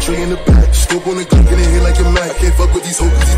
in the back. Scope on the gun, get in here like a Mac. Can't fuck with these hoes,